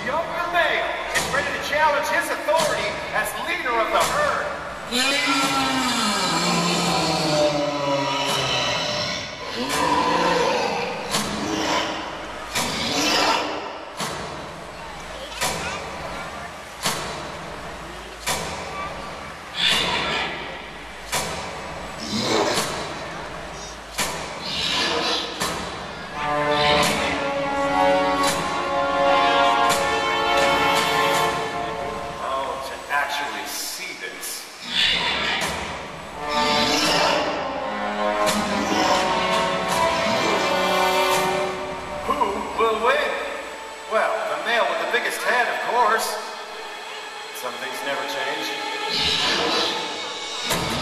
younger male is ready to challenge his authority as leader of the herd. Some things never change.